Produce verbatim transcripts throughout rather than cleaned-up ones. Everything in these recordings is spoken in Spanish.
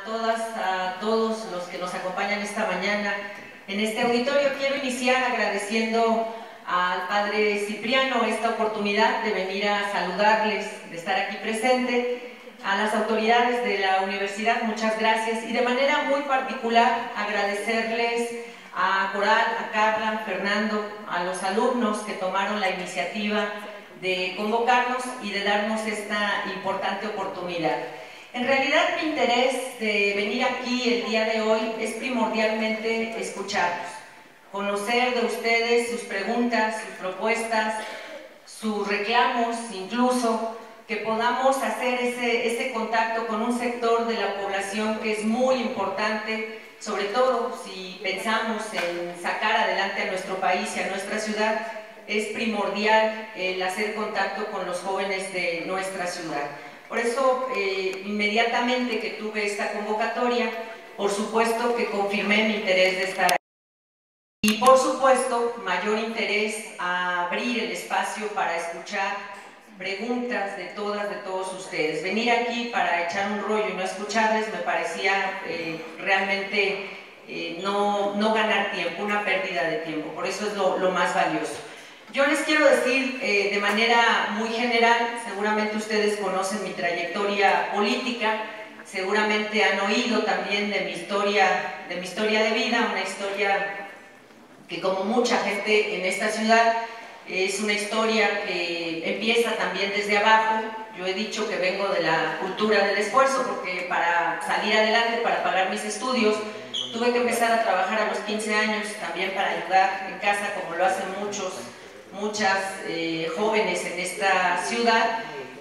todas, a todos los que nos acompañan esta mañana en este auditorio. Quiero iniciar agradeciendo al padre Cipriano esta oportunidad de venir a saludarles, de estar aquí presente, a las autoridades de la universidad, muchas gracias, y de manera muy particular agradecerles a Coral, a Carla, a Fernando, a los alumnos que tomaron la iniciativa de convocarnos y de darnos esta importante oportunidad. En realidad mi interés de venir aquí el día de hoy es primordialmente escucharlos, conocer de ustedes sus preguntas, sus propuestas, sus reclamos, incluso que podamos hacer ese, ese contacto con un sector de la población que es muy importante, sobre todo si pensamos en sacar adelante a nuestro país y a nuestra ciudad. Es primordial el hacer contacto con los jóvenes de nuestra ciudad. Por eso, eh, inmediatamente que tuve esta convocatoria, por supuesto que confirmé mi interés de estar aquí. Y por supuesto, mayor interés a abrir el espacio para escuchar preguntas de todas, de todos ustedes. Venir aquí para echar un rollo y no escucharles me parecía eh, realmente eh, no, no ganar tiempo, una pérdida de tiempo. Por eso es lo, lo más valioso. Yo les quiero decir eh, de manera muy general, seguramente ustedes conocen mi trayectoria política, seguramente han oído también de mi historia, de mi historia de vida, una historia que, como mucha gente en esta ciudad, es una historia que empieza también desde abajo. Yo he dicho que vengo de la cultura del esfuerzo, porque para salir adelante, para pagar mis estudios, tuve que empezar a trabajar a los quince años, también para ayudar en casa, como lo hacen muchos muchas eh, jóvenes en esta ciudad,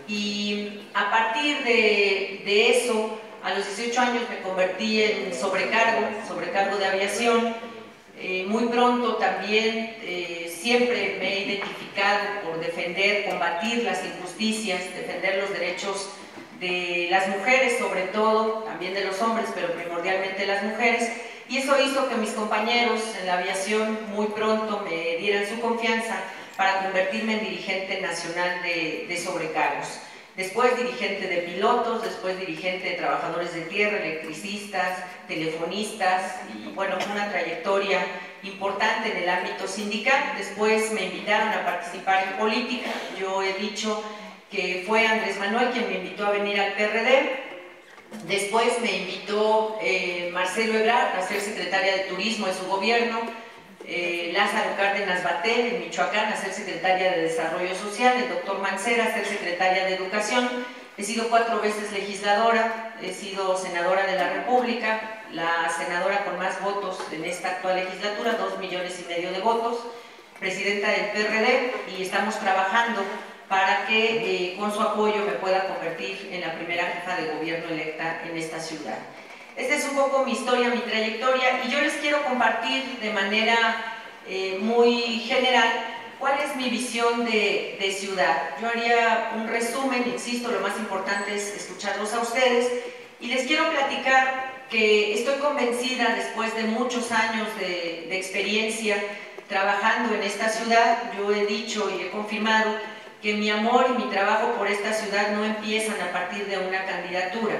y a partir de, de eso, a los dieciocho años me convertí en sobrecargo, sobrecargo de aviación. Eh, muy pronto también eh, siempre me he identificado por defender, combatir las injusticias, defender los derechos de las mujeres, sobre todo, también de los hombres, pero primordialmente las mujeres, y eso hizo que mis compañeros en la aviación muy pronto me dieran su confianza para convertirme en dirigente nacional de, de sobrecargos. Después dirigente de pilotos, después dirigente de trabajadores de tierra, electricistas, telefonistas, y bueno, una trayectoria importante en el ámbito sindical. Después me invitaron a participar en política. Yo he dicho que fue Andrés Manuel quien me invitó a venir al P R D. Después me invitó eh, Marcelo Ebrard a ser secretaria de Turismo en su gobierno. Eh, Lázaro Cárdenas Batel en Michoacán a ser secretaria de Desarrollo Social, el doctor Mancera a ser secretaria de Educación. He sido cuatro veces legisladora, he sido senadora de la República, la senadora con más votos en esta actual legislatura, dos millones y medio de votos, presidenta del P R D, y estamos trabajando para que eh, con su apoyo me pueda convertir en la primera jefa de gobierno electa en esta ciudad. Esta es un poco mi historia, mi trayectoria, y yo les quiero compartir de manera eh, muy general cuál es mi visión de, de ciudad. Yo haría un resumen, insisto, lo más importante es escucharlos a ustedes, y les quiero platicar que estoy convencida, después de muchos años de, de experiencia trabajando en esta ciudad, yo he dicho y he confirmado que mi amor y mi trabajo por esta ciudad no empiezan a partir de una candidatura.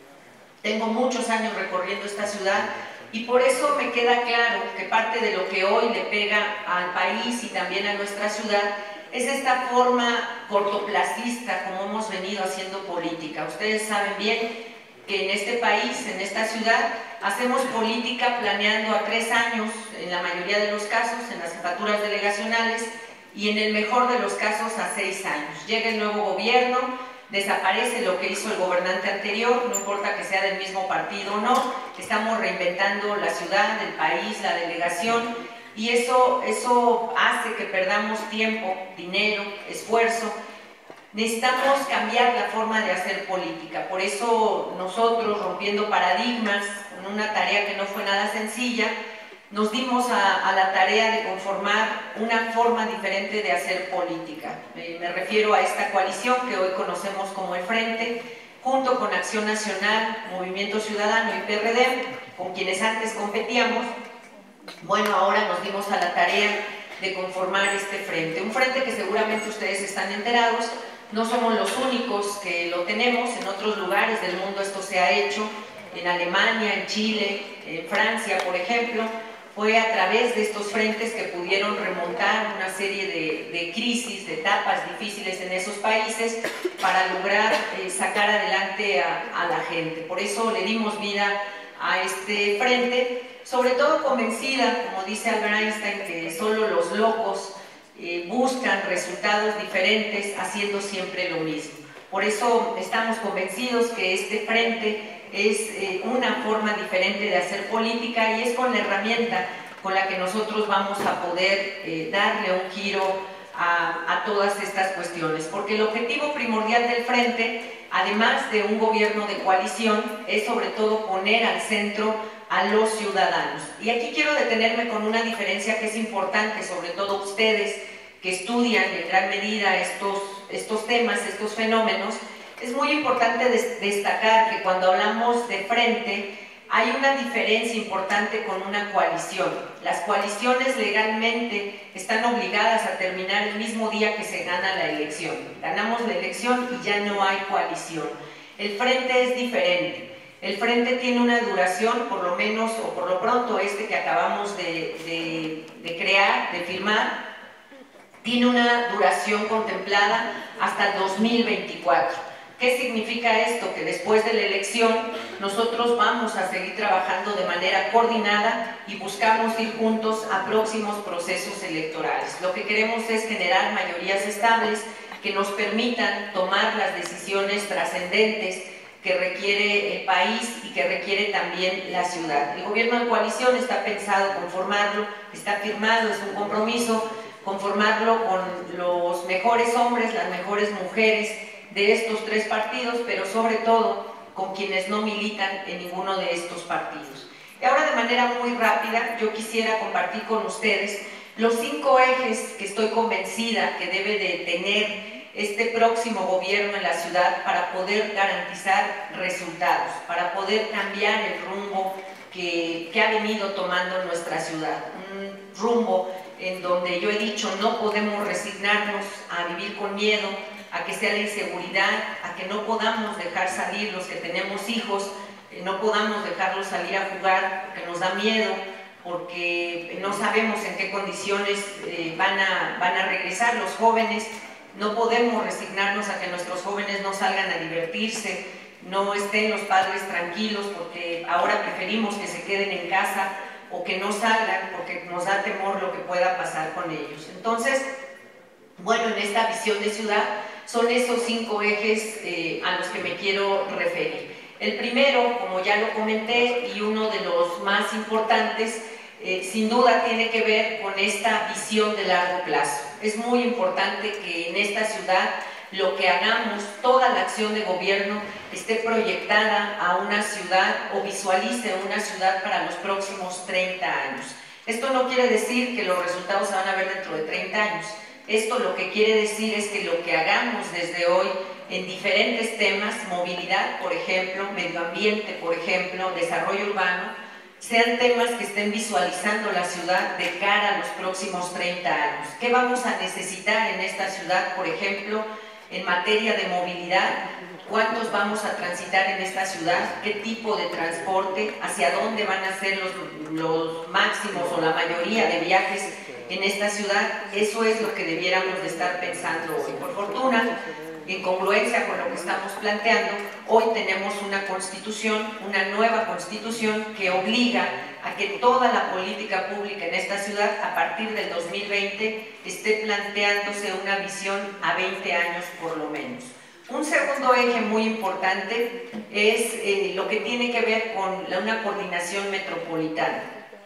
Tengo muchos años recorriendo esta ciudad y por eso me queda claro que parte de lo que hoy le pega al país y también a nuestra ciudad es esta forma cortoplacista como hemos venido haciendo política. Ustedes saben bien que en este país, en esta ciudad, hacemos política planeando a tres años, en la mayoría de los casos, en las jefaturas delegacionales, y en el mejor de los casos a seis años. Llega el nuevo gobierno, desaparece lo que hizo el gobernante anterior, no importa que sea del mismo partido o no, estamos reinventando la ciudad, el país, la delegación, y eso, eso hace que perdamos tiempo, dinero, esfuerzo. Necesitamos cambiar la forma de hacer política. Por eso nosotros, rompiendo paradigmas, con una tarea que no fue nada sencilla, nos dimos a, a la tarea de conformar una forma diferente de hacer política. Eh, me refiero a esta coalición que hoy conocemos como el Frente, junto con Acción Nacional, Movimiento Ciudadano y P R D, con quienes antes competíamos. Bueno, ahora nos dimos a la tarea de conformar este frente. Un frente que seguramente ustedes están enterados, no somos los únicos que lo tenemos, en otros lugares del mundo esto se ha hecho. en Alemania, en Chile, en Francia, por ejemplo, fue a través de estos frentes que pudieron remontar una serie de, de crisis, de etapas difíciles en esos países para lograr eh, sacar adelante a, a la gente. Por eso le dimos vida a este frente, sobre todo convencida, como dice Albert Einstein, que solo los locos eh, buscan resultados diferentes haciendo siempre lo mismo. Por eso estamos convencidos que este frente es eh, una forma diferente de hacer política y es con la herramienta con la que nosotros vamos a poder eh, darle un giro a, a todas estas cuestiones, porque el objetivo primordial del frente, además de un gobierno de coalición, es sobre todo poner al centro a los ciudadanos. Y aquí quiero detenerme con una diferencia que es importante, sobre todo ustedes que estudian en gran medida estos, estos temas, estos fenómenos. Es muy importante des destacar que cuando hablamos de frente hay una diferencia importante con una coalición. Las coaliciones legalmente están obligadas a terminar el mismo día que se gana la elección. Ganamos la elección y ya no hay coalición. El frente es diferente. El frente tiene una duración, por lo menos, o por lo pronto este que acabamos de, de, de crear, de firmar, tiene una duración contemplada hasta el dos mil veinticuatro. ¿Qué significa esto? Que después de la elección nosotros vamos a seguir trabajando de manera coordinada y buscamos ir juntos a próximos procesos electorales. Lo que queremos es generar mayorías estables que nos permitan tomar las decisiones trascendentes que requiere el país y que requiere también la ciudad. El gobierno de coalición está pensado conformarlo, está firmado, es un compromiso, conformarlo con los mejores hombres, las mejores mujeres de estos tres partidos, pero sobre todo con quienes no militan en ninguno de estos partidos. Y ahora, de manera muy rápida, yo quisiera compartir con ustedes los cinco ejes que estoy convencida que debe de tener este próximo gobierno en la ciudad para poder garantizar resultados, para poder cambiar el rumbo que, que ha venido tomando nuestra ciudad. Un rumbo en donde yo he dicho no podemos resignarnos a vivir con miedo, a que sea la inseguridad, a que no podamos dejar salir los que tenemos hijos, eh, no podamos dejarlos salir a jugar porque nos da miedo, porque no sabemos en qué condiciones eh, van, a, van a regresar los jóvenes. No podemos resignarnos a que nuestros jóvenes no salgan a divertirse, no estén los padres tranquilos porque ahora preferimos que se queden en casa o que no salgan porque nos da temor lo que pueda pasar con ellos. Entonces, bueno, en esta visión de ciudad son esos cinco ejes eh, a los que me quiero referir. El primero, como ya lo comenté, y uno de los más importantes, eh, sin duda tiene que ver con esta visión de largo plazo. Es muy importante que en esta ciudad lo que hagamos, toda la acción de gobierno esté proyectada a una ciudad o visualice una ciudad para los próximos treinta años. Esto no quiere decir que los resultados se van a ver dentro de treinta años. Esto lo que quiere decir es que lo que hagamos desde hoy en diferentes temas, movilidad, por ejemplo, medio ambiente, por ejemplo, desarrollo urbano, sean temas que estén visualizando la ciudad de cara a los próximos treinta años. ¿Qué vamos a necesitar en esta ciudad, por ejemplo, en materia de movilidad? ¿Cuántos vamos a transitar en esta ciudad? ¿Qué tipo de transporte? ¿Hacia dónde van a ser los, los máximos o la mayoría de viajes en esta ciudad? Eso es lo que debiéramos de estar pensando hoy. Por fortuna, en congruencia con lo que estamos planteando, hoy tenemos una constitución, una nueva constitución que obliga a que toda la política pública en esta ciudad, a partir del dos mil veinte, esté planteándose una visión a veinte años por lo menos. Un segundo eje muy importante es eh, lo que tiene que ver con la, una coordinación metropolitana.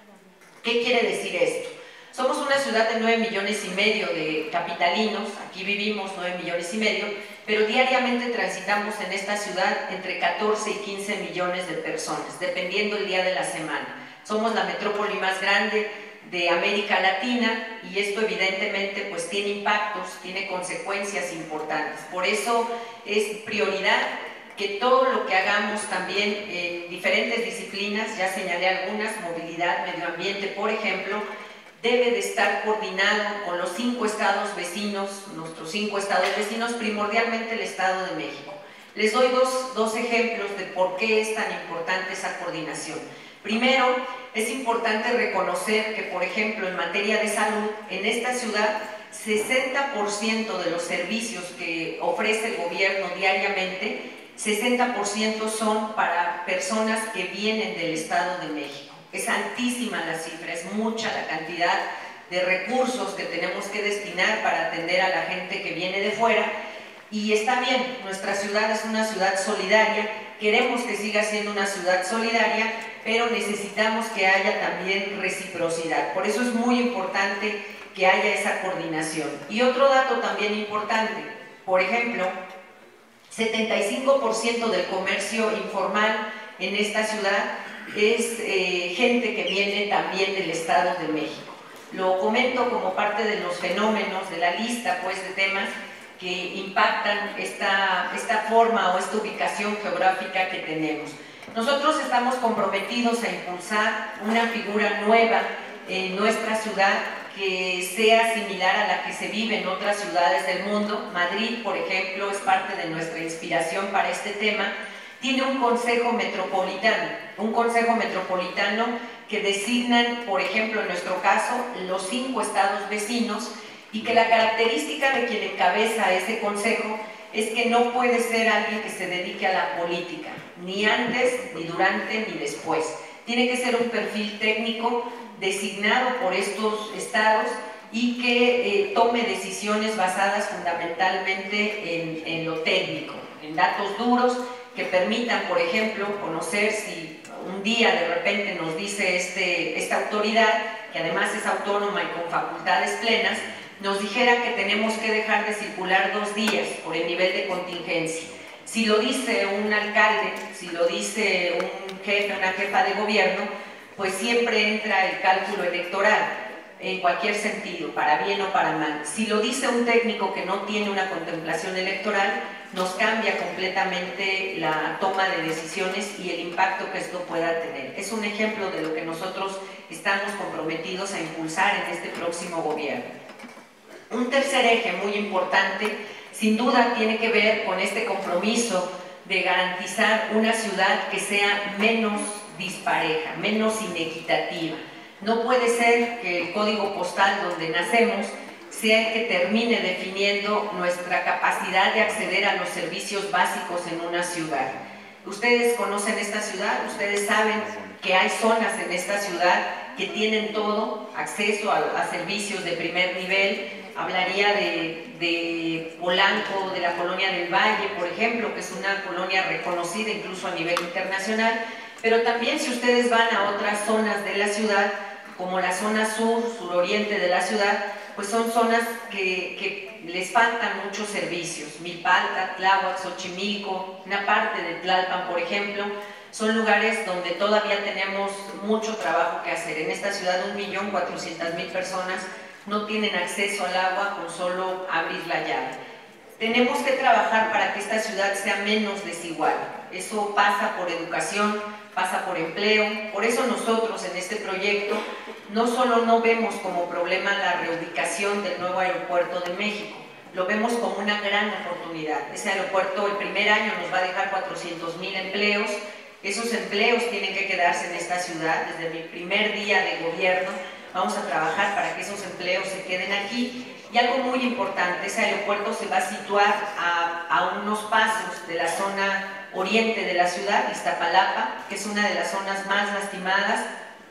¿Qué quiere decir esto? Somos una ciudad de nueve millones y medio de capitalinos, aquí vivimos nueve millones y medio, pero diariamente transitamos en esta ciudad entre catorce y quince millones de personas, dependiendo el día de la semana. Somos la metrópoli más grande de América Latina y esto evidentemente pues tiene impactos, tiene consecuencias importantes. Por eso es prioridad que todo lo que hagamos también en diferentes disciplinas, ya señalé algunas, movilidad, medio ambiente, por ejemplo, debe de estar coordinado con los cinco estados vecinos, nuestros cinco estados vecinos, primordialmente el Estado de México. Les doy dos, dos ejemplos de por qué es tan importante esa coordinación. Primero, es importante reconocer que, por ejemplo, en materia de salud, en esta ciudad, sesenta por ciento de los servicios que ofrece el gobierno diariamente, sesenta por ciento son para personas que vienen del Estado de México. Es altísima la cifra, es mucha la cantidad de recursos que tenemos que destinar para atender a la gente que viene de fuera. Y está bien, nuestra ciudad es una ciudad solidaria, queremos que siga siendo una ciudad solidaria, pero necesitamos que haya también reciprocidad. Por eso es muy importante que haya esa coordinación. Y otro dato también importante, por ejemplo, setenta y cinco por ciento del comercio informal en esta ciudad es eh, gente que viene también del Estado de México. Lo comento como parte de los fenómenos, de la lista pues, de temas que impactan esta, esta forma o esta ubicación geográfica que tenemos. Nosotros estamos comprometidos a impulsar una figura nueva en nuestra ciudad que sea similar a la que se vive en otras ciudades del mundo. Madrid, por ejemplo, es parte de nuestra inspiración para este tema. Tiene un consejo metropolitano, un consejo metropolitano que designan, por ejemplo, en nuestro caso, los cinco estados vecinos, y que la característica de quien encabeza ese consejo es que no puede ser alguien que se dedique a la política, ni antes, ni durante, ni después. Tiene que ser un perfil técnico designado por estos estados y que eh, tome decisiones basadas fundamentalmente en, en lo técnico, en datos duros que permitan, por ejemplo, conocer si un día de repente nos dice este, esta autoridad, que además es autónoma y con facultades plenas, nos dijera que tenemos que dejar de circular dos días por el nivel de contingencia. Si lo dice un alcalde, si lo dice un jefe, una jefa de gobierno, pues siempre entra el cálculo electoral, en cualquier sentido, para bien o para mal. Si lo dice un técnico que no tiene una contemplación electoral, nos cambia completamente la toma de decisiones y el impacto que esto pueda tener. Es un ejemplo de lo que nosotros estamos comprometidos a impulsar en este próximo gobierno. Un tercer eje muy importante, sin duda, tiene que ver con este compromiso de garantizar una ciudad que sea menos dispareja, menos inequitativa. No puede ser que el código postal donde nacemos sea el que termine definiendo nuestra capacidad de acceder a los servicios básicos en una ciudad. Ustedes conocen esta ciudad, ustedes saben que hay zonas en esta ciudad que tienen todo, acceso a, a servicios de primer nivel. Hablaría de, de Polanco, de la Colonia del Valle, por ejemplo, que es una colonia reconocida incluso a nivel internacional, pero también si ustedes van a otras zonas de la ciudad, como la zona sur, suroriente de la ciudad, pues son zonas que, que les faltan muchos servicios. Milpalta, Tláhuac, Xochimilco, una parte de Tlalpan, por ejemplo, son lugares donde todavía tenemos mucho trabajo que hacer. En esta ciudad, un millón cuatrocientas mil personas no tienen acceso al agua con solo abrir la llave. Tenemos que trabajar para que esta ciudad sea menos desigual. Eso pasa por educación, pasa por empleo. Por eso nosotros en este proyecto no solo no vemos como problema la reubicación del nuevo aeropuerto de México, lo vemos como una gran oportunidad. Ese aeropuerto el primer año nos va a dejar cuatrocientos mil empleos. Esos empleos tienen que quedarse en esta ciudad. Desde mi primer día de gobierno vamos a trabajar para que esos empleos se queden aquí. Y algo muy importante, ese aeropuerto se va a situar a, a unos pasos de la zona oriente de la ciudad, Iztapalapa, que es una de las zonas más lastimadas,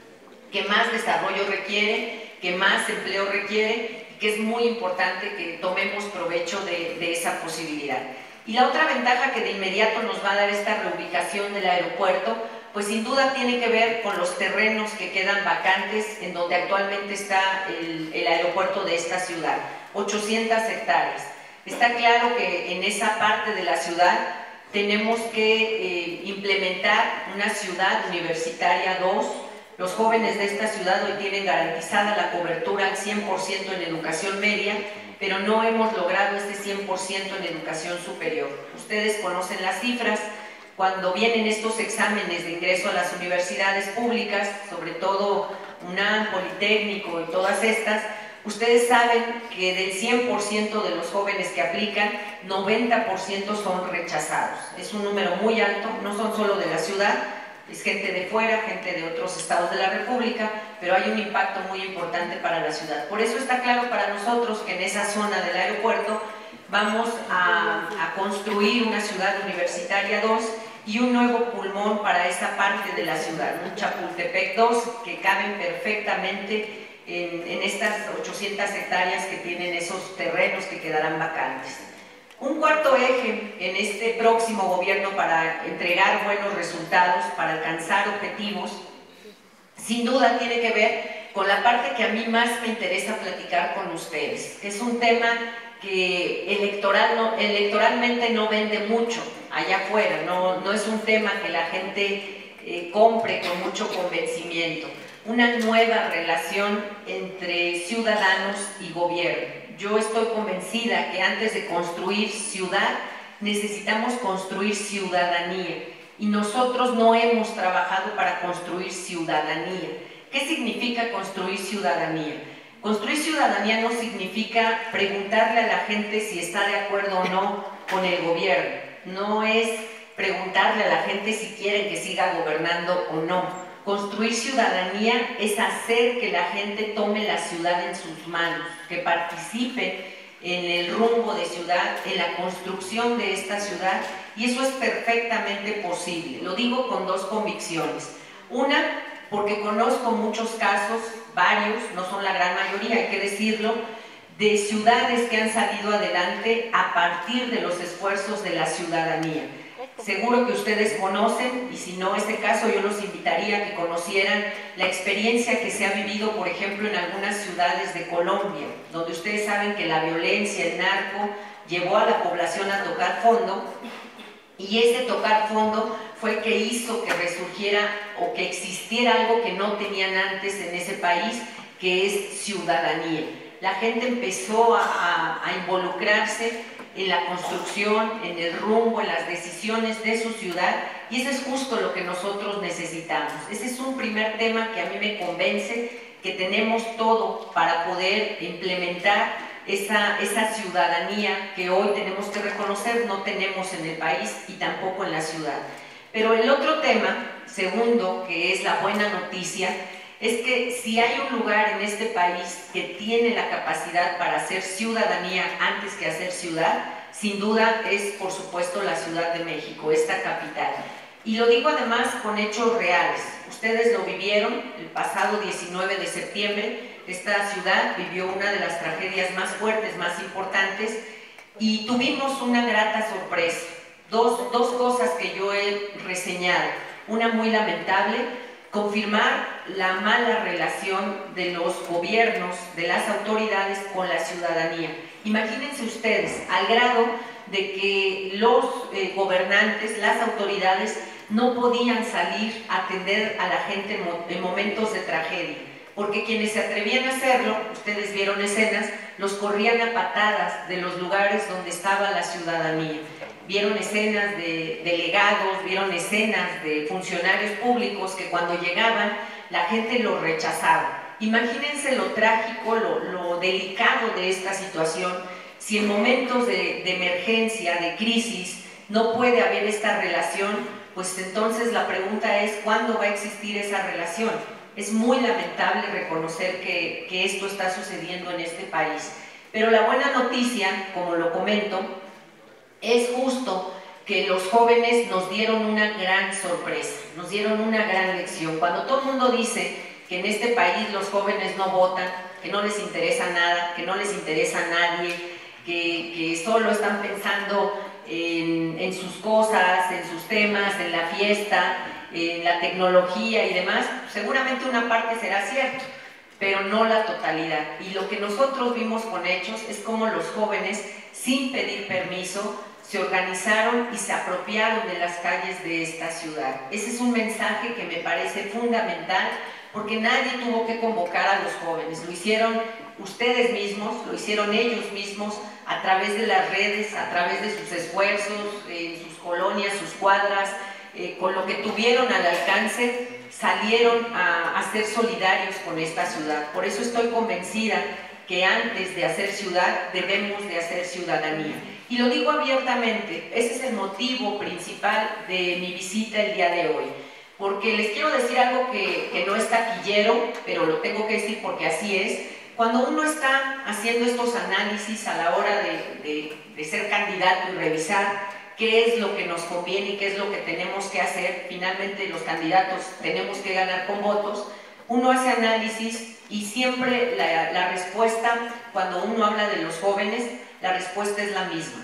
que más desarrollo requiere, que más empleo requiere, que es muy importante que tomemos provecho de, de esa posibilidad. Y la otra ventaja que de inmediato nos va a dar esta reubicación del aeropuerto, pues sin duda tiene que ver con los terrenos que quedan vacantes en donde actualmente está el, el aeropuerto de esta ciudad, ochocientas hectáreas. Está claro que en esa parte de la ciudad tenemos que eh, implementar una ciudad universitaria dos. Los jóvenes de esta ciudad hoy tienen garantizada la cobertura al cien por ciento en educación media, pero no hemos logrado este cien por ciento en educación superior. Ustedes conocen las cifras. Cuando vienen estos exámenes de ingreso a las universidades públicas, sobre todo UNAM, Politécnico y todas estas, Ustedes saben que del cien por ciento de los jóvenes que aplican, noventa por ciento son rechazados. Es un número muy alto, no son solo de la ciudad, es gente de fuera, gente de otros estados de la República, pero hay un impacto muy importante para la ciudad. Por eso está claro para nosotros que en esa zona del aeropuerto vamos a, a construir una ciudad universitaria dos y un nuevo pulmón para esa parte de la ciudad, un Chapultepec dos, que caben perfectamente en, en estas ochocientas hectáreas que tienen esos terrenos que quedarán vacantes. Un cuarto eje en este próximo gobierno para entregar buenos resultados, para alcanzar objetivos, sin duda tiene que ver con la parte que a mí más me interesa platicar con ustedes, que es un tema que electoral no, electoralmente no vende mucho allá afuera, no, no es un tema que la gente eh, compre con mucho convencimiento. Una nueva relación entre ciudadanos y gobierno. Yo estoy convencida que antes de construir ciudad, necesitamos construir ciudadanía. Y nosotros no hemos trabajado para construir ciudadanía. ¿Qué significa construir ciudadanía? Construir ciudadanía no significa preguntarle a la gente si está de acuerdo o no con el gobierno. No es preguntarle a la gente si quieren que siga gobernando o no. Construir ciudadanía es hacer que la gente tome la ciudad en sus manos, que participe en el rumbo de ciudad, en la construcción de esta ciudad, y eso es perfectamente posible. Lo digo con dos convicciones. Una, porque conozco muchos casos, varios, no son la gran mayoría, hay que decirlo, de ciudades que han salido adelante a partir de los esfuerzos de la ciudadanía. Seguro que ustedes conocen, y si no este caso yo los invitaría a que conocieran la experiencia que se ha vivido, por ejemplo, en algunas ciudades de Colombia, donde ustedes saben que la violencia, el narco, llevó a la población a tocar fondo, y ese tocar fondo fue el que hizo que resurgiera o que existiera algo que no tenían antes en ese país, que es ciudadanía. La gente empezó a, a, a involucrarse en la construcción, en el rumbo, en las decisiones de su ciudad, y eso es justo lo que nosotros necesitamos. Ese es un primer tema que a mí me convence que tenemos todo para poder implementar esa, esa ciudadanía que hoy tenemos que reconocer no tenemos en el país y tampoco en la ciudad. Pero el otro tema, segundo, que es la buena noticia, es que si hay un lugar en este país que tiene la capacidad para hacer ciudadanía antes que hacer ciudad, sin duda es, por supuesto, la Ciudad de México, esta capital. Y lo digo además con hechos reales. Ustedes lo vivieron el pasado diecinueve de septiembre. Esta ciudad vivió una de las tragedias más fuertes, más importantes, y tuvimos una grata sorpresa. Dos, dos cosas que yo he reseñado. Una muy lamentable: confirmar la mala relación de los gobiernos, de las autoridades con la ciudadanía. Imagínense ustedes, al grado de que los eh, gobernantes, las autoridades, no podían salir a atender a la gente en, mo en momentos de tragedia, porque quienes se atrevían a hacerlo, ustedes vieron escenas, los corrían a patadas de los lugares donde estaba la ciudadanía. Vieron escenas de delegados, vieron escenas de funcionarios públicos que cuando llegaban la gente los rechazaba. Imagínense lo trágico, lo, lo delicado de esta situación. Si en momentos de, de emergencia, de crisis, no puede haber esta relación, pues entonces la pregunta es ¿cuándo va a existir esa relación? Es muy lamentable reconocer que, que esto está sucediendo en este país. Pero la buena noticia, como lo comento, es justo que los jóvenes nos dieron una gran sorpresa, nos dieron una gran lección. Cuando todo el mundo dice que en este país los jóvenes no votan, que no les interesa nada, que no les interesa a nadie, que, que solo están pensando en, en sus cosas, en sus temas, en la fiesta, en la tecnología y demás, seguramente una parte será cierto, pero no la totalidad. Y lo que nosotros vimos con hechos es cómo los jóvenes, sin pedir permiso, se organizaron y se apropiaron de las calles de esta ciudad. Ese es un mensaje que me parece fundamental, porque nadie tuvo que convocar a los jóvenes, lo hicieron ustedes mismos, lo hicieron ellos mismos a través de las redes, a través de sus esfuerzos, en sus colonias, sus cuadras, eh, con lo que tuvieron al alcance, salieron a, a ser solidarios con esta ciudad. Por eso estoy convencida que antes de hacer ciudad debemos de hacer ciudadanía. Y lo digo abiertamente, ese es el motivo principal de mi visita el día de hoy. Porque les quiero decir algo que, que no es taquillero, pero lo tengo que decir porque así es. Cuando uno está haciendo estos análisis a la hora de, de, de ser candidato y revisar qué es lo que nos conviene y qué es lo que tenemos que hacer, finalmente los candidatos tenemos que ganar con votos, uno hace análisis y siempre la, la respuesta, cuando uno habla de los jóvenes, la respuesta es la misma.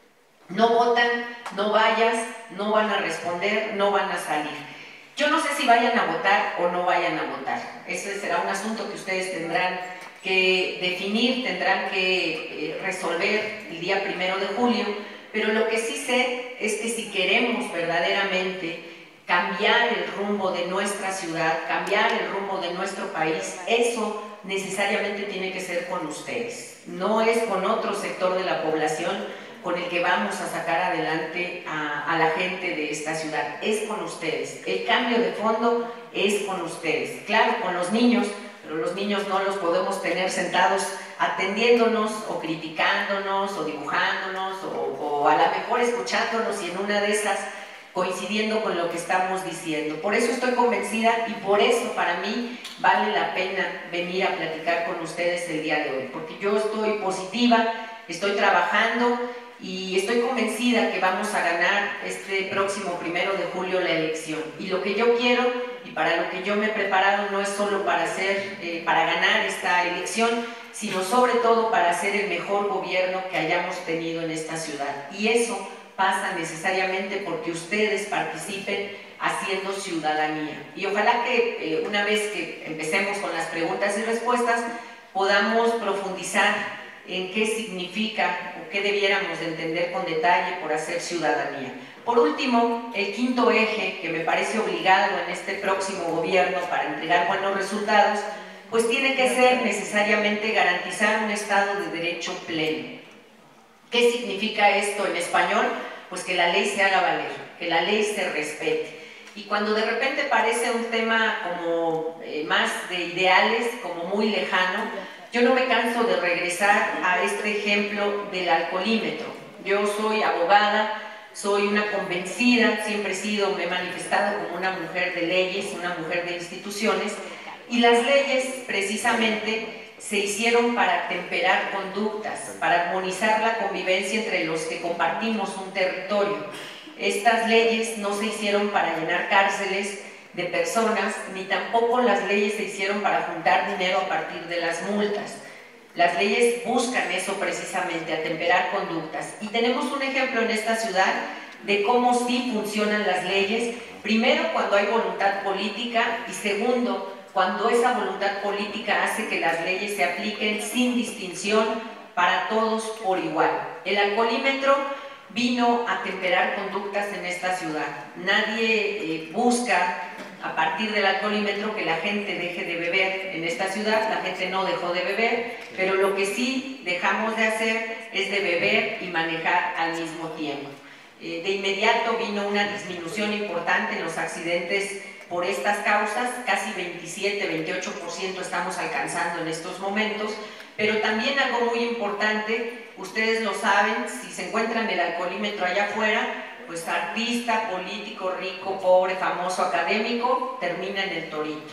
No votan, no vayas, no van a responder, no van a salir. Yo no sé si vayan a votar o no vayan a votar. Ese será un asunto que ustedes tendrán que definir, tendrán que eh, resolver el día primero de julio, pero lo que sí sé es que si queremos verdaderamente cambiar el rumbo de nuestra ciudad, cambiar el rumbo de nuestro país, eso necesariamente tiene que ser con ustedes. No es con otro sector de la población con el que vamos a sacar adelante a, a la gente de esta ciudad, es con ustedes. El cambio de fondo es con ustedes. Claro, con los niños, pero los niños no los podemos tener sentados atendiéndonos o criticándonos o dibujándonos o, o a lo mejor escuchándonos y en una de esas coincidiendo con lo que estamos diciendo. Por eso estoy convencida y por eso para mí vale la pena venir a platicar con ustedes el día de hoy, porque yo estoy positiva, estoy trabajando y estoy convencida que vamos a ganar este próximo primero de julio la elección. Y lo que yo quiero y para lo que yo me he preparado no es solo para, hacer, eh, para ganar esta elección, sino sobre todo para hacer el mejor gobierno que hayamos tenido en esta ciudad. Y eso pasa necesariamente porque ustedes participen haciendo ciudadanía. Y ojalá que eh, una vez que empecemos con las preguntas y respuestas podamos profundizar en qué significa o qué debiéramos de entender con detalle por hacer ciudadanía. Por último, el quinto eje que me parece obligado en este próximo gobierno para entregar buenos resultados, pues tiene que ser necesariamente garantizar un Estado de Derecho pleno. ¿Qué significa esto en español? Pues que la ley se haga valer, que la ley se respete. Y cuando de repente parece un tema como eh, más de ideales, como muy lejano, yo no me canso de regresar a este ejemplo del alcoholímetro. Yo soy abogada, soy una convencida, siempre he sido, me he manifestado como una mujer de leyes, una mujer de instituciones, y las leyes precisamente se hicieron para temperar conductas, para armonizar la convivencia entre los que compartimos un territorio. Estas leyes no se hicieron para llenar cárceles de personas, ni tampoco las leyes se hicieron para juntar dinero a partir de las multas. Las leyes buscan eso precisamente, atemperar conductas. Y tenemos un ejemplo en esta ciudad de cómo sí funcionan las leyes, primero cuando hay voluntad política y segundo, cuando esa voluntad política hace que las leyes se apliquen sin distinción para todos por igual. El alcoholímetro vino a temperar conductas en esta ciudad. Nadie eh, busca a partir del alcoholímetro que la gente deje de beber en esta ciudad. La gente no dejó de beber, pero lo que sí dejamos de hacer es de beber y manejar al mismo tiempo. Eh, de inmediato vino una disminución importante en los accidentes por estas causas, casi veintisiete, veintiocho por ciento estamos alcanzando en estos momentos, pero también algo muy importante, ustedes lo saben, si se encuentran el alcoholímetro allá afuera, pues artista, político, rico, pobre, famoso, académico, termina en el torito.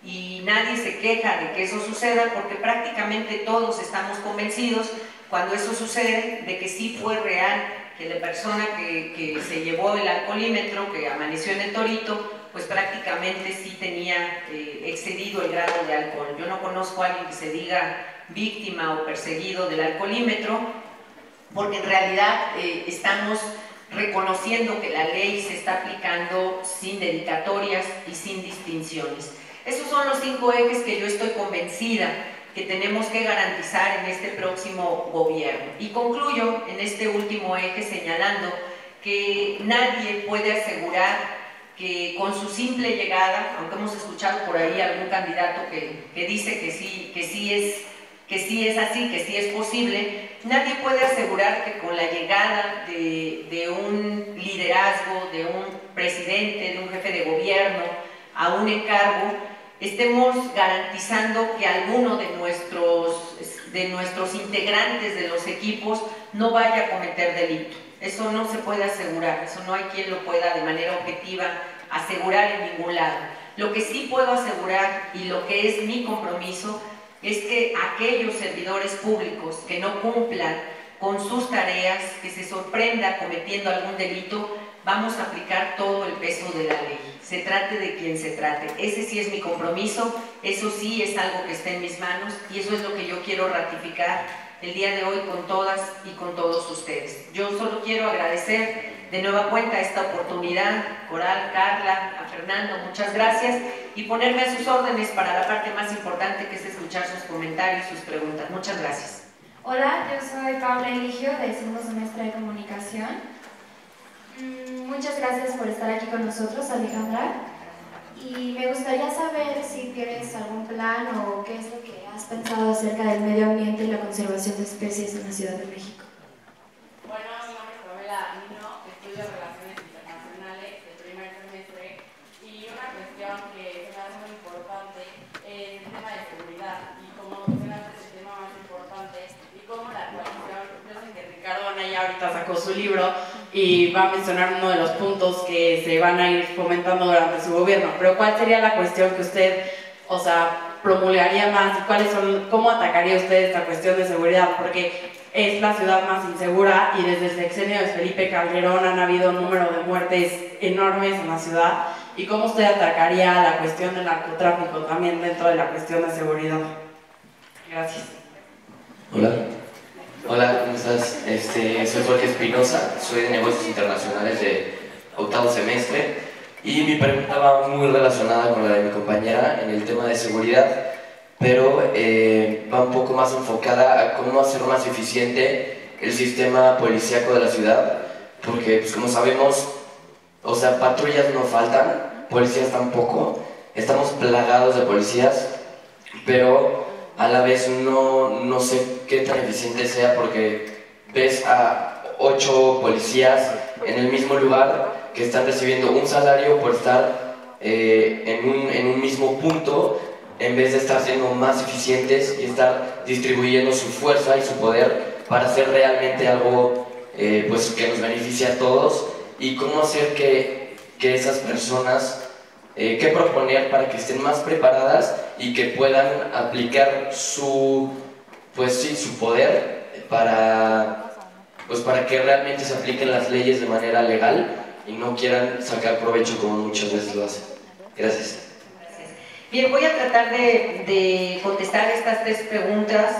Y nadie se queja de que eso suceda porque prácticamente todos estamos convencidos cuando eso sucede de que sí fue real, que la persona que, que se llevó el alcoholímetro, que amaneció en el torito, pues prácticamente sí tenía eh, excedido el grado de alcohol. Yo no conozco a alguien que se diga víctima o perseguido del alcoholímetro, porque en realidad eh, estamos reconociendo que la ley se está aplicando sin dedicatorias y sin distinciones. Esos son los cinco ejes que yo estoy convencida que tenemos que garantizar en este próximo gobierno. Y concluyo en este último eje señalando que nadie puede asegurar que con su simple llegada, aunque hemos escuchado por ahí algún candidato que, que dice que sí, que, sí es, que sí es así, que sí es posible, nadie puede asegurar que con la llegada de, de un liderazgo, de un presidente, de un jefe de gobierno a un encargo, estemos garantizando que alguno de nuestros de nuestros integrantes de los equipos no vaya a cometer delito. Eso no se puede asegurar, eso no hay quien lo pueda de manera objetiva asegurar en ningún lado. Lo que sí puedo asegurar, y lo que es mi compromiso, es que aquellos servidores públicos que no cumplan con sus tareas, que se sorprenda cometiendo algún delito, vamos a aplicar todo el peso de la ley, se trate de quien se trate. Ese sí es mi compromiso, eso sí es algo que está en mis manos y eso es lo que yo quiero ratificar el día de hoy con todas y con todos ustedes. Yo solo quiero agradecer de nueva cuenta esta oportunidad, Coral, Carla, a Fernando, muchas gracias, y ponerme a sus órdenes para la parte más importante, que es escuchar sus comentarios, sus preguntas. Muchas gracias. Hola, yo soy Paula Eligio, del segundo semestre de Comunicación. Mm, muchas gracias por estar aquí con nosotros, Alejandra. Y me gustaría saber si tienes algún plan o qué es lo que has pensado acerca del medio ambiente y la conservación de especies en la Ciudad de México. Bueno, mi nombre es Pamela Nino, estudio Relaciones Internacionales del primer semestre, y una cuestión que se me hace muy importante es el tema de seguridad, y como mencionaste es el tema más importante, y como la coalición, yo sé que Ricardo Anaya ahorita sacó su libro y va a mencionar uno de los puntos que se van a ir fomentando durante su gobierno, pero ¿cuál sería la cuestión que usted, o sea, promulgaría más y cuáles son, cómo atacaría usted esta cuestión de seguridad? Porque es la ciudad más insegura y desde el sexenio de Felipe Calderón han habido un número de muertes enormes en la ciudad. ¿Y cómo usted atacaría la cuestión del narcotráfico también dentro de la cuestión de seguridad? Gracias. Hola. Hola, ¿cómo estás? Este, soy Jorge Espinosa, soy de negocios internacionales de octavo semestre y mi pregunta va muy relacionada con la de mi compañera en el tema de seguridad, pero eh, va un poco más enfocada a cómo hacer más eficiente el sistema policíaco de la ciudad, porque pues, como sabemos, o sea, patrullas no faltan, policías tampoco, estamos plagados de policías, pero a la vez no, no sé qué tan eficiente sea, porque ves a ocho policías en el mismo lugar que están recibiendo un salario por estar eh, en, un, en un mismo punto, en vez de estar siendo más eficientes y estar distribuyendo su fuerza y su poder para hacer realmente algo eh, pues, que nos beneficie a todos. Y cómo hacer que, que esas personas, eh, qué proponer para que estén más preparadas y que puedan aplicar su, pues sí, su poder para, pues para que realmente se apliquen las leyes de manera legal y no quieran sacar provecho como muchas veces lo hacen. Gracias. Bien, voy a tratar de, de contestar estas tres preguntas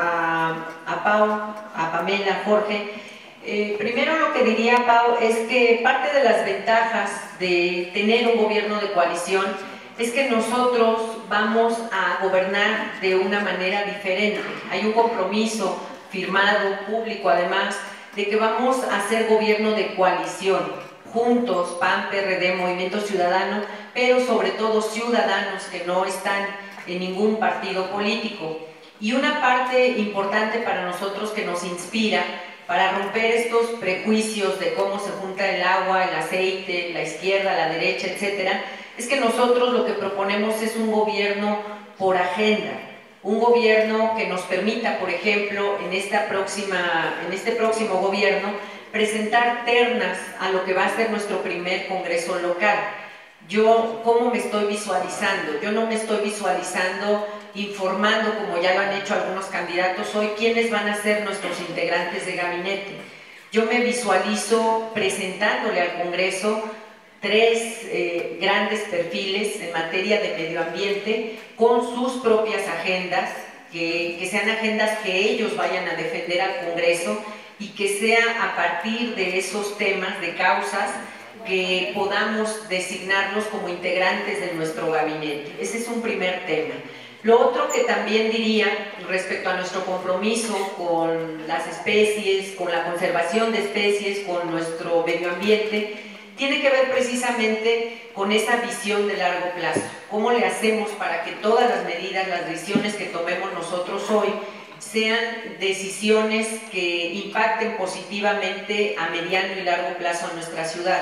a, a Pau, a Pamela, a Jorge. Eh, primero lo que diría Pau es que parte de las ventajas de tener un gobierno de coalición es que nosotros vamos a gobernar de una manera diferente. Hay un compromiso firmado, público además, de que vamos a hacer gobierno de coalición, juntos, P A N, P R D, Movimiento Ciudadano, pero sobre todo ciudadanos que no están en ningún partido político. Y una parte importante para nosotros que nos inspira para romper estos prejuicios de cómo se junta el agua, el aceite, la izquierda, la derecha, etcétera, es que nosotros lo que proponemos es un gobierno por agenda, un gobierno que nos permita, por ejemplo, en, esta próxima, en este próximo gobierno, presentar ternas a lo que va a ser nuestro primer congreso local. Yo, ¿cómo me estoy visualizando? Yo no me estoy visualizando informando, como ya lo han hecho algunos candidatos hoy, quiénes van a ser nuestros integrantes de gabinete. Yo me visualizo presentándole al Congreso tres eh, grandes perfiles en materia de medio ambiente con sus propias agendas, que, que sean agendas que ellos vayan a defender al Congreso y que sea a partir de esos temas, de causas, que podamos designarlos como integrantes de nuestro gabinete. Ese es un primer tema. Lo otro que también diría respecto a nuestro compromiso con las especies, con la conservación de especies, con nuestro medio ambiente, tiene que ver precisamente con esa visión de largo plazo. ¿Cómo le hacemos para que todas las medidas, las decisiones que tomemos nosotros hoy sean decisiones que impacten positivamente a mediano y largo plazo en nuestra ciudad?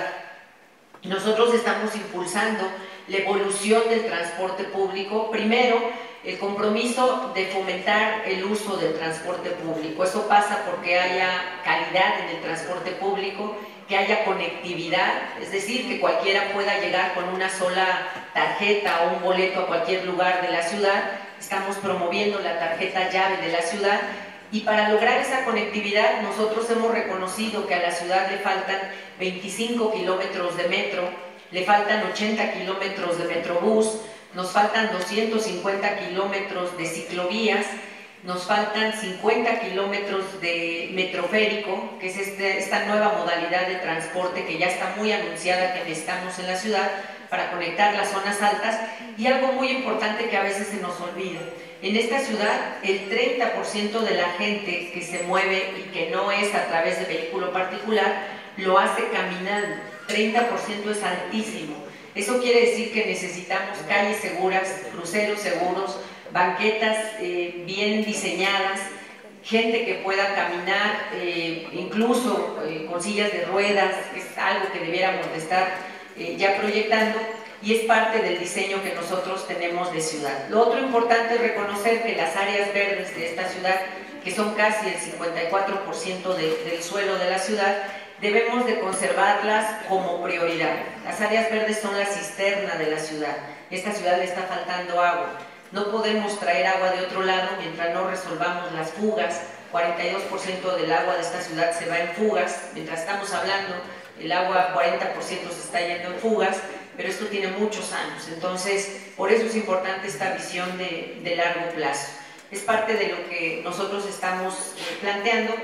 Nosotros estamos impulsando la evolución del transporte público, primero el compromiso de fomentar el uso del transporte público. Eso pasa porque haya calidad en el transporte público, que haya conectividad, es decir, que cualquiera pueda llegar con una sola tarjeta o un boleto a cualquier lugar de la ciudad. Estamos promoviendo la tarjeta llave de la ciudad, y para lograr esa conectividad nosotros hemos reconocido que a la ciudad le faltan veinticinco kilómetros de metro, le faltan ochenta kilómetros de metrobús, nos faltan doscientos cincuenta kilómetros de ciclovías, nos faltan cincuenta kilómetros de metroférico, que es este, esta nueva modalidad de transporte que ya está muy anunciada que necesitamos en la ciudad para conectar las zonas altas. Y algo muy importante que a veces se nos olvida: en esta ciudad el treinta por ciento de la gente que se mueve y que no es a través de vehículo particular lo hace caminando. treinta por ciento es altísimo. Eso quiere decir que necesitamos calles seguras, cruceros seguros, banquetas eh, bien diseñadas, gente que pueda caminar, eh, incluso eh, con sillas de ruedas, que es algo que debiéramos de estar eh, ya proyectando, y es parte del diseño que nosotros tenemos de ciudad. Lo otro importante es reconocer que las áreas verdes de esta ciudad, que son casi el cincuenta y cuatro por ciento de, del suelo de la ciudad, debemos de conservarlas como prioridad. Las áreas verdes son la cisterna de la ciudad. Esta ciudad le está faltando agua. No podemos traer agua de otro lado mientras no resolvamos las fugas. cuarenta y dos por ciento del agua de esta ciudad se va en fugas. Mientras estamos hablando, el agua cuarenta por ciento se está yendo en fugas, pero esto tiene muchos años. Entonces, por eso es importante esta visión de, de largo plazo. Es parte de lo que nosotros estamos eh, planteando.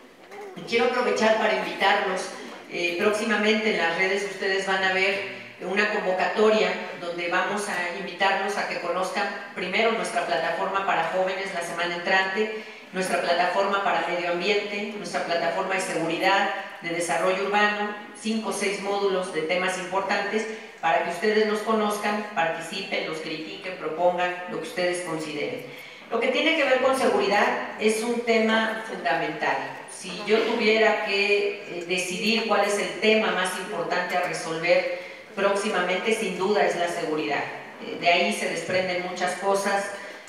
Quiero aprovechar para invitarlos, eh, próximamente en las redes ustedes van a ver una convocatoria donde vamos a invitarlos a que conozcan primero nuestra plataforma para jóvenes la semana entrante, nuestra plataforma para medio ambiente, nuestra plataforma de seguridad, de desarrollo urbano, cinco o seis módulos de temas importantes para que ustedes los conozcan, participen, los critiquen, propongan lo que ustedes consideren. Lo que tiene que ver con seguridad es un tema fundamental. Si yo tuviera que eh, decidir cuál es el tema más importante a resolver próximamente, sin duda es la seguridad. Eh, de ahí se desprenden muchas cosas.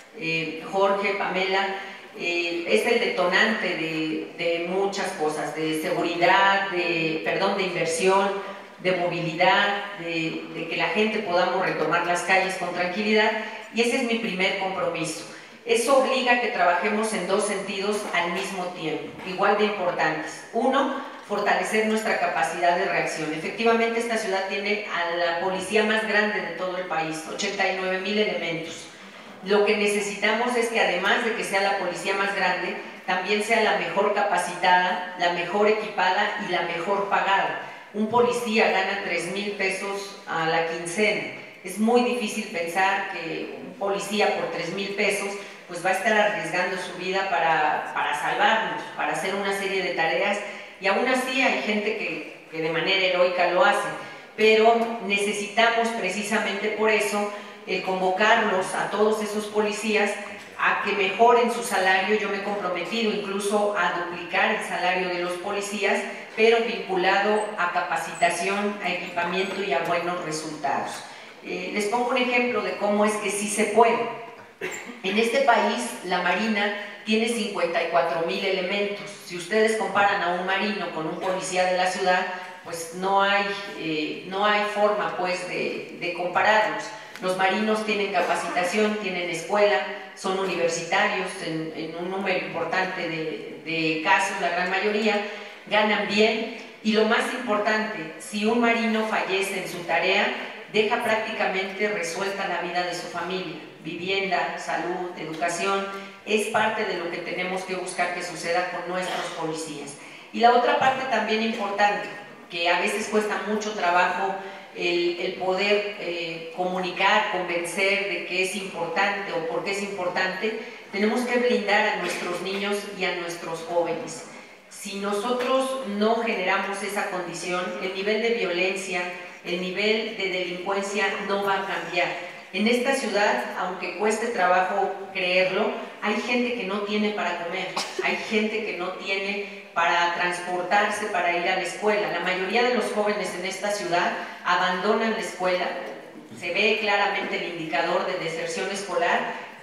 Eh, Jorge, Pamela, eh, es el detonante de, de muchas cosas, de seguridad, de, perdón, de inversión, de movilidad, de, de que la gente podamos retomar las calles con tranquilidad, y ese es mi primer compromiso. Eso obliga a que trabajemos en dos sentidos al mismo tiempo, igual de importantes. Uno, fortalecer nuestra capacidad de reacción. Efectivamente, esta ciudad tiene a la policía más grande de todo el país, ochenta y nueve mil elementos. Lo que necesitamos es que, además de que sea la policía más grande, también sea la mejor capacitada, la mejor equipada y la mejor pagada. Un policía gana tres mil pesos a la quincena. Es muy difícil pensar que un policía por tres mil pesos pues va a estar arriesgando su vida para, para salvarnos, para hacer una serie de tareas, y aún así hay gente que, que de manera heroica lo hace, pero necesitamos precisamente por eso eh, convocarlos a todos esos policías a que mejoren su salario. Yo me he comprometido incluso a duplicar el salario de los policías, pero vinculado a capacitación, a equipamiento y a buenos resultados. Eh, les pongo un ejemplo de cómo es que sí se puede. En este país la Marina tiene cincuenta y cuatro mil elementos. Si ustedes comparan a un marino con un policía de la ciudad, pues no hay, eh, no hay forma pues de, de compararlos. Los marinos tienen capacitación, tienen escuela, son universitarios en, en un número importante de, de casos, la gran mayoría, ganan bien, y lo más importante, si un marino fallece en su tarea, deja prácticamente resuelta la vida de su familia. Vivienda, salud, educación, es parte de lo que tenemos que buscar que suceda con nuestros policías. Y la otra parte también importante, que a veces cuesta mucho trabajo el, el poder eh, comunicar, convencer de que es importante o por qué es importante, tenemos que blindar a nuestros niños y a nuestros jóvenes. Si nosotros no generamos esa condición, el nivel de violencia, el nivel de delincuencia no va a cambiar. En esta ciudad, aunque cueste trabajo creerlo, hay gente que no tiene para comer, hay gente que no tiene para transportarse, para ir a la escuela. La mayoría de los jóvenes en esta ciudad abandonan la escuela, se ve claramente el indicador de deserción escolar,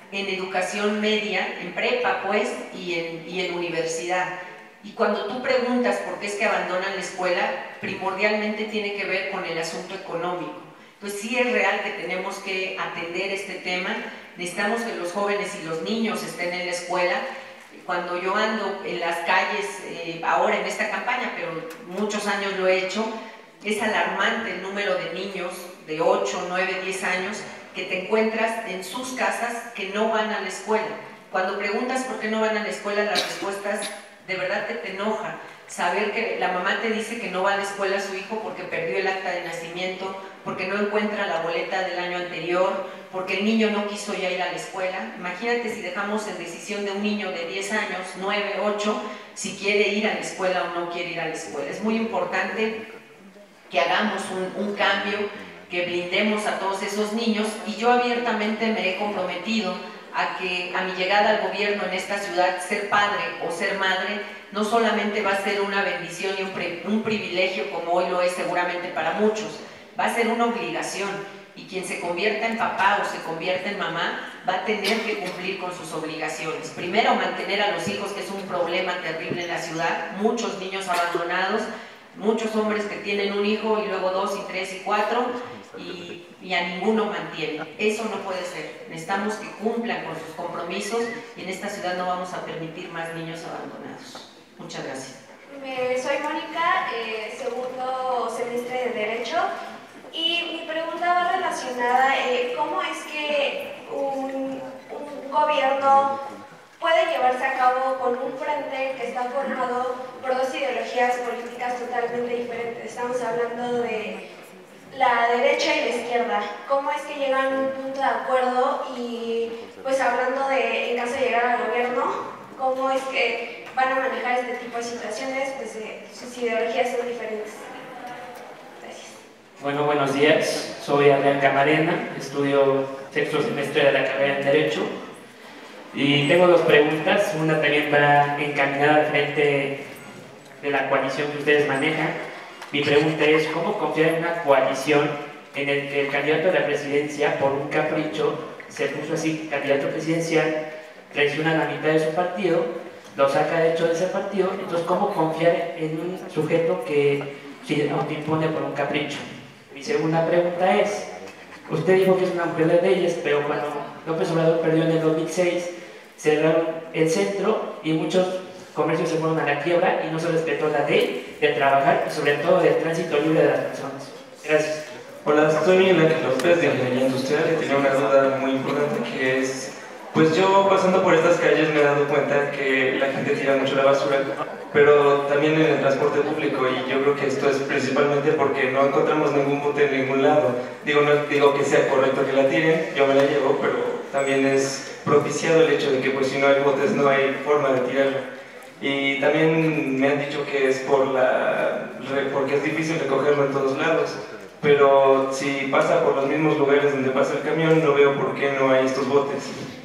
en educación media, en prepa pues, y en, y en universidad. Y cuando tú preguntas por qué es que abandonan la escuela, primordialmente tiene que ver con el asunto económico. Entonces sí es real que tenemos que atender este tema, necesitamos que los jóvenes y los niños estén en la escuela. Cuando yo ando en las calles, eh, ahora en esta campaña, pero muchos años lo he hecho, es alarmante el número de niños de ocho, nueve, diez años que te encuentras en sus casas que no van a la escuela. Cuando preguntas por qué no van a la escuela, las respuestas de verdad te, te enoja. Saber que la mamá te dice que no va a la escuela a su hijo porque perdió el acta de nacimiento, porque no encuentra la boleta del año anterior, porque el niño no quiso ya ir a la escuela. Imagínate si dejamos en decisión de un niño de diez años, nueve, ocho, si quiere ir a la escuela o no quiere ir a la escuela. Es muy importante que hagamos un, un cambio, que blindemos a todos esos niños, y yo abiertamente me he comprometido a que a mi llegada al gobierno en esta ciudad, ser padre o ser madre no solamente va a ser una bendición y un, pri un privilegio como hoy lo es seguramente para muchos, va a ser una obligación, y quien se convierta en papá o se convierta en mamá va a tener que cumplir con sus obligaciones. Primero, mantener a los hijos, que es un problema terrible en la ciudad, muchos niños abandonados, muchos hombres que tienen un hijo y luego dos y tres y cuatro y, y a ninguno mantienen. Eso no puede ser. Necesitamos que cumplan con sus compromisos, y en esta ciudad no vamos a permitir más niños abandonados. Muchas gracias. Me, soy Mónica, eh, segundo semestre de Derecho, y mi pregunta va relacionada, eh, ¿cómo es que un, un gobierno puede llevarse a cabo con un frente que está formado por dos ideologías políticas totalmente diferentes? Estamos hablando de la derecha y la izquierda. ¿Cómo es que llegan a un punto de acuerdo? Y pues hablando de, en caso de llegar al gobierno, ¿cómo es que van a manejar este tipo de situaciones? Pues eh, sus ideologías son diferentes. Gracias. Bueno, buenos días. Soy Adrián Camarena, estudio sexto semestre de la carrera en Derecho. Y tengo dos preguntas. Una también va encaminada al frente de la coalición que ustedes manejan. Mi pregunta es, ¿cómo confiar en una coalición en el que el candidato a la presidencia, por un capricho, se puso así, candidato presidencial, traiciona a la mitad de su partido, lo saca de hecho de ese partido? Entonces, ¿cómo confiar en un sujeto que se autoimpone por un capricho? Mi segunda pregunta es, usted dijo que es una mujer de leyes, pero cuando López Obrador perdió en el dos mil seis, cerraron el centro y muchos comercios se fueron a la quiebra y no se respetó la ley de trabajar y sobre todo del tránsito libre de las personas. Gracias. Hola, soy Miguel Ángel López de Ingeniería Industrial y tenía una duda muy importante, que es, pues yo pasando por estas calles me he dado cuenta que la gente tira mucho la basura, pero también en el transporte público, y yo creo que esto es principalmente porque no encontramos ningún bote en ningún lado. Digo, no digo que sea correcto que la tiren, yo me la llevo, pero también es propiciado el hecho de que pues si no hay botes no hay forma de tirarla. Y también me han dicho que es por la, porque es difícil recogerlo en todos lados, pero si pasa por los mismos lugares donde pasa el camión, no veo por qué no hay estos botes.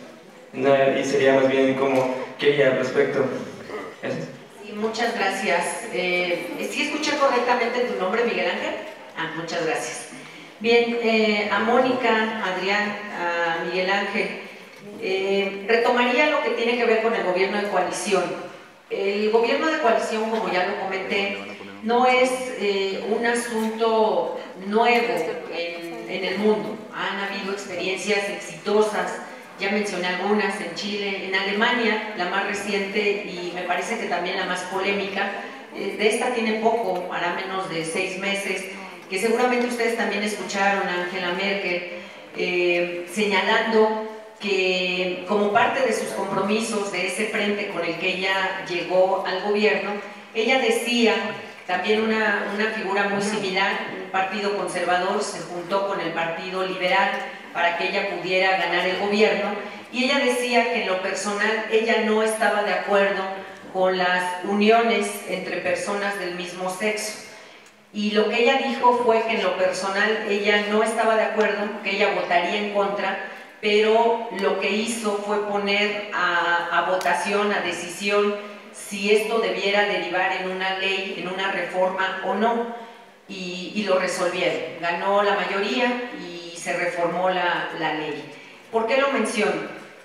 Y sería más bien como quería al respecto. Gracias. Sí, muchas gracias. Eh, ¿Sí escuché correctamente tu nombre, Miguel Ángel? Ah, muchas gracias. Bien, eh, a Mónica, Adrián, a Miguel Ángel, eh, retomaría lo que tiene que ver con el gobierno de coalición. El gobierno de coalición, como ya lo comenté, no es eh, un asunto nuevo en, en el mundo. Han habido experiencias exitosas, ya mencioné algunas, en Chile, en Alemania, la más reciente y me parece que también la más polémica. Eh, de esta tiene poco, para menos de seis meses, que seguramente ustedes también escucharon a Angela Merkel eh, señalando que como parte de sus compromisos de ese frente con el que ella llegó al gobierno, ella decía, también una, una figura muy similar, un partido conservador se juntó con el partido liberal para que ella pudiera ganar el gobierno, y ella decía que en lo personal ella no estaba de acuerdo con las uniones entre personas del mismo sexo. Y lo que ella dijo fue que en lo personal ella no estaba de acuerdo, que ella votaría en contra, pero lo que hizo fue poner a, a votación, a decisión, si esto debiera derivar en una ley, en una reforma o no, y, y lo resolvieron. Ganó la mayoría y se reformó la, la ley. ¿Por qué lo menciono?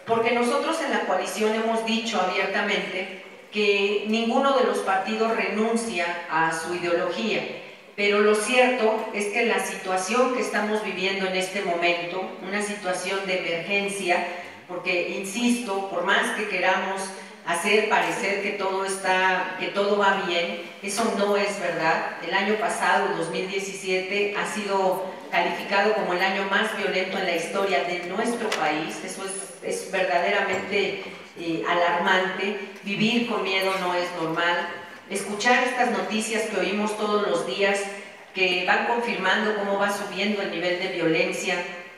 porque nosotros en la coalición hemos dicho abiertamente que ninguno de los partidos renuncia a su ideología, pero lo cierto es que la situación que estamos viviendo en este momento, una situación de emergencia, porque insisto, por más que queramos hacer parecer que todo está, que todo va bien, eso no es verdad. El año pasado, dos mil diecisiete, ha sido calificado como el año más violento en la historia de nuestro país. Eso es, es verdaderamente eh, alarmante. Vivir con miedo no es normal. Escuchar estas noticias que oímos todos los días, que van confirmando cómo va subiendo el nivel de violencia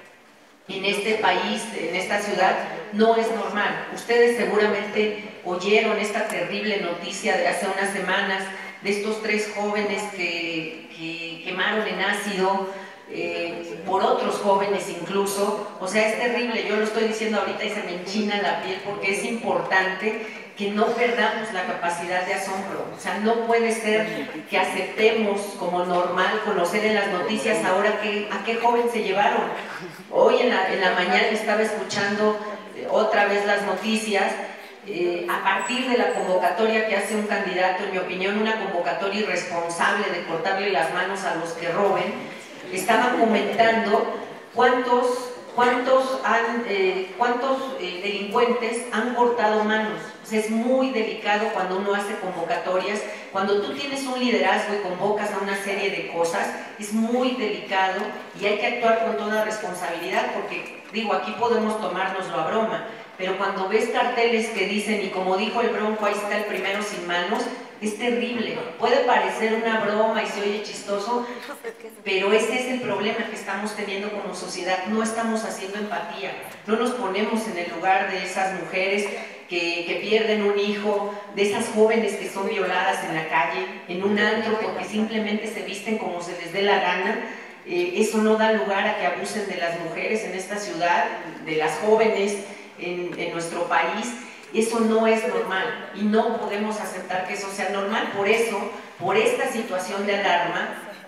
en este país, en esta ciudad, no es normal. Ustedes seguramente oyeron esta terrible noticia de hace unas semanas de estos tres jóvenes que, que quemaron en ácido eh, por otros jóvenes incluso. O sea, es terrible. Yo lo estoy diciendo ahorita y se me enchina la piel porque es importante que no perdamos la capacidad de asombro. O sea, no puede ser que aceptemos como normal conocer en las noticias ahora que, a qué joven se llevaron. Hoy en la, en la mañana estaba escuchando eh, otra vez las noticias eh, a partir de la convocatoria que hace un candidato, en mi opinión una convocatoria irresponsable de cortarle las manos a los que roben. Estaban comentando cuántos ¿Cuántos, han, eh, cuántos eh, delincuentes han cortado manos? O sea, es muy delicado cuando uno hace convocatorias, cuando tú tienes un liderazgo y convocas a una serie de cosas, es muy delicado y hay que actuar con toda responsabilidad porque, digo, aquí podemos tomárnoslo a broma, pero cuando ves carteles que dicen, y como dijo el Bronco, ahí está el primero sin manos, es terrible. Puede parecer una broma y se oye chistoso, pero ese es el problema que estamos teniendo como sociedad. No estamos haciendo empatía, no nos ponemos en el lugar de esas mujeres que, que pierden un hijo, de esas jóvenes que son violadas en la calle, en un antro, porque simplemente se visten como se les dé la gana. Eh, eso no da lugar a que abusen de las mujeres en esta ciudad, de las jóvenes en, en nuestro país. Eso no es normal y no podemos aceptar que eso sea normal. Por eso, por esta situación de alarma,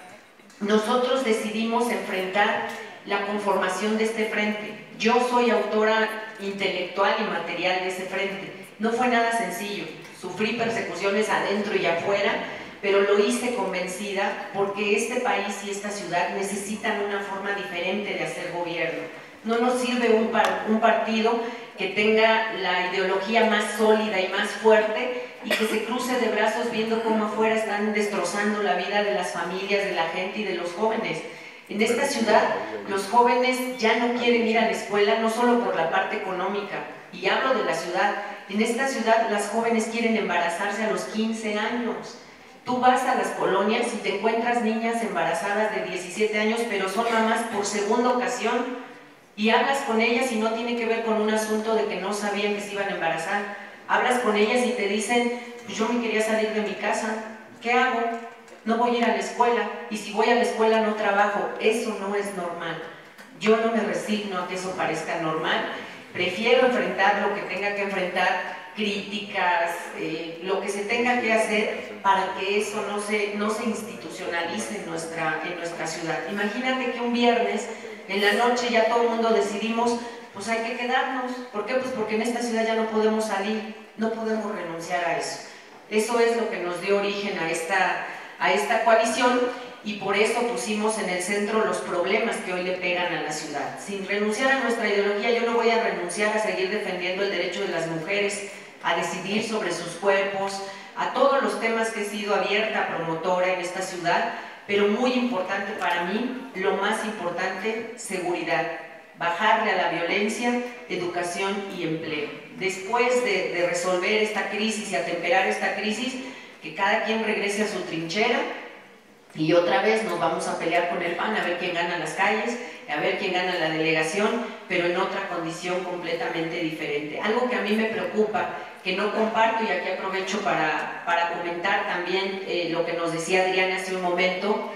nosotros decidimos enfrentar la conformación de este frente. Yo soy autora intelectual y material de ese frente. No fue nada sencillo, sufrí persecuciones adentro y afuera, pero lo hice convencida porque este país y esta ciudad necesitan una forma diferente de hacer gobierno. No nos sirve un, par, un partido que tenga la ideología más sólida y más fuerte y que se cruce de brazos viendo cómo afuera están destrozando la vida de las familias, de la gente y de los jóvenes. En esta ciudad los jóvenes ya no quieren ir a la escuela, no solo por la parte económica, y hablo de la ciudad. En esta ciudad las jóvenes quieren embarazarse a los quince años. Tú vas a las colonias y te encuentras niñas embarazadas de diecisiete años, pero son mamás por segunda ocasión. Y hablas con ellas y no tiene que ver con un asunto de que no sabían que se iban a embarazar. Hablas con ellas y te dicen, pues yo me quería salir de mi casa, ¿qué hago? No voy a ir a la escuela, y si voy a la escuela no trabajo. Eso no es normal. Yo no me resigno a que eso parezca normal. Prefiero enfrentar lo que tenga que enfrentar, críticas, eh, lo que se tenga que hacer para que eso no se, no se institucionalice en nuestra, en nuestra ciudad. Imagínate que un viernes en la noche ya todo el mundo decidimos, pues hay que quedarnos. ¿Por qué? Pues porque en esta ciudad ya no podemos salir, no podemos renunciar a eso. Eso es lo que nos dio origen a esta, a esta coalición y por eso pusimos en el centro los problemas que hoy le pegan a la ciudad. Sin renunciar a nuestra ideología, yo no voy a renunciar a seguir defendiendo el derecho de las mujeres a decidir sobre sus cuerpos, a todos los temas que he sido abierta, promotora en esta ciudad, pero muy importante para mí, lo más importante, seguridad, bajarle a la violencia, educación y empleo. Después de, de resolver esta crisis y atemperar esta crisis, que cada quien regrese a su trinchera y otra vez nos vamos a pelear con el P A N a ver quién gana las calles, a ver quién gana la delegación, pero en otra condición completamente diferente. Algo que a mí me preocupa, que no comparto, y aquí aprovecho para, para comentar también eh, lo que nos decía Adriana hace un momento.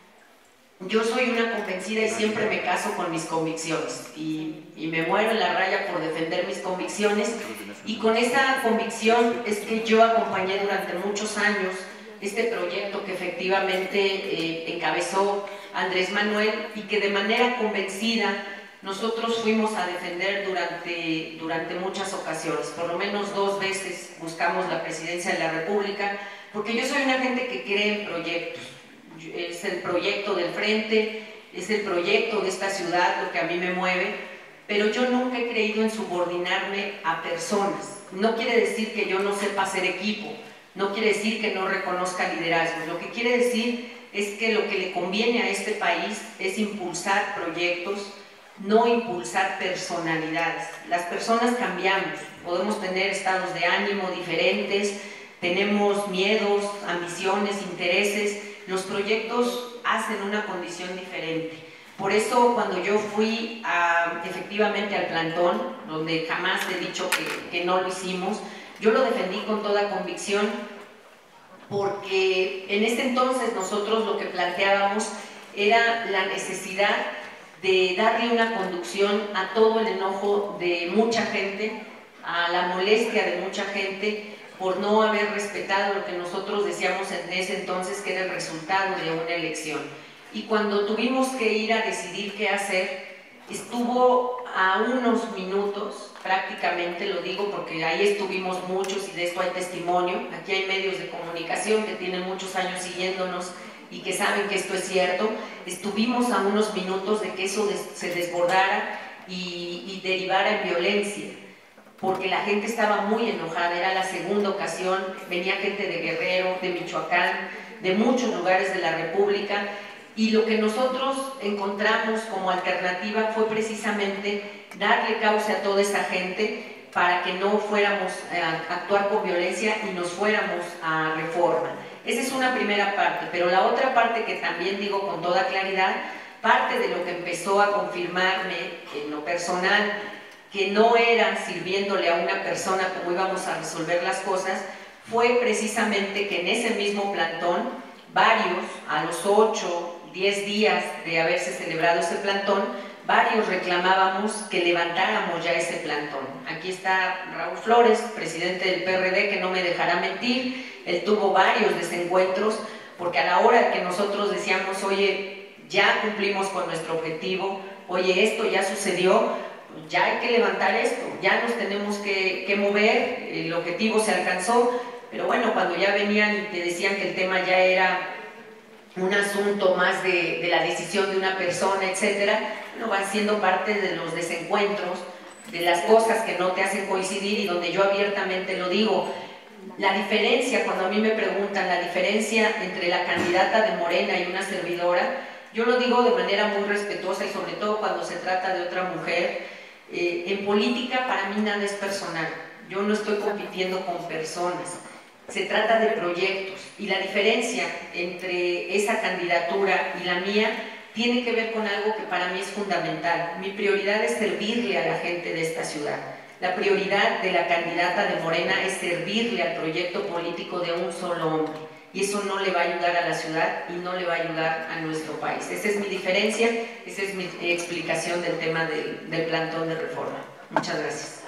Yo soy una convencida y siempre me caso con mis convicciones y, y me muero en la raya por defender mis convicciones, y con esa convicción es que yo acompañé durante muchos años este proyecto que efectivamente eh, encabezó Andrés Manuel y que de manera convencida nosotros fuimos a defender durante, durante muchas ocasiones, por lo menos dos veces buscamos la presidencia de la República, porque yo soy una gente que cree en proyectos. Es el proyecto del frente, es el proyecto de esta ciudad lo que a mí me mueve, pero yo nunca he creído en subordinarme a personas. No quiere decir que yo no sepa hacer equipo, no quiere decir que no reconozca liderazgo, lo que quiere decir es que lo que le conviene a este país es impulsar proyectos, no impulsar personalidades. Las personas cambiamos, podemos tener estados de ánimo diferentes, tenemos miedos, ambiciones, intereses. Los proyectos hacen una condición diferente. Por eso cuando yo fui a, efectivamente al plantón, donde jamás he dicho que, que no lo hicimos, yo lo defendí con toda convicción, porque en ese entonces nosotros lo que planteábamos era la necesidad de darle una conducción a todo el enojo de mucha gente, a la molestia de mucha gente por no haber respetado lo que nosotros decíamos en ese entonces que era el resultado de una elección. Y cuando tuvimos que ir a decidir qué hacer, estuvo a unos minutos, prácticamente lo digo porque ahí estuvimos muchos y de esto hay testimonio, aquí hay medios de comunicación que tienen muchos años siguiéndonos y que saben que esto es cierto, estuvimos a unos minutos de que eso des se desbordara y, y derivara en violencia, porque la gente estaba muy enojada, era la segunda ocasión, venía gente de Guerrero, de Michoacán, de muchos lugares de la República, y lo que nosotros encontramos como alternativa fue precisamente darle cauce a toda esa gente para que no fuéramos a actuar con violencia y nos fuéramos a Reforma. Esa es una primera parte, pero la otra parte que también digo con toda claridad, parte de lo que empezó a confirmarme en lo personal, que no era sirviéndole a una persona como íbamos a resolver las cosas, fue precisamente que en ese mismo plantón, varios, a los ocho, diez días de haberse celebrado ese plantón, varios reclamábamos que levantáramos ya ese plantón. Aquí está Raúl Flores, presidente del P R D, que no me dejará mentir, él tuvo varios desencuentros, porque a la hora de que nosotros decíamos, oye, ya cumplimos con nuestro objetivo, oye, esto ya sucedió, ya hay que levantar esto, ya nos tenemos que, que mover, el objetivo se alcanzó, pero bueno, cuando ya venían y te decían que el tema ya era un asunto más de, de la decisión de una persona, etcétera, bueno, van siendo parte de los desencuentros, de las cosas que no te hacen coincidir y donde yo abiertamente lo digo. La diferencia, cuando a mí me preguntan la diferencia entre la candidata de Morena y una servidora, yo lo digo de manera muy respetuosa y sobre todo cuando se trata de otra mujer. Eh, en política para mí nada es personal, yo no estoy compitiendo con personas, se trata de proyectos y la diferencia entre esa candidatura y la mía tiene que ver con algo que para mí es fundamental. Mi prioridad es servirle a la gente de esta ciudad. La prioridad de la candidata de Morena es servirle al proyecto político de un solo hombre. Y eso no le va a ayudar a la ciudad y no le va a ayudar a nuestro país. Esa es mi diferencia, esa es mi explicación del tema del, del plantón de Reforma. Muchas gracias.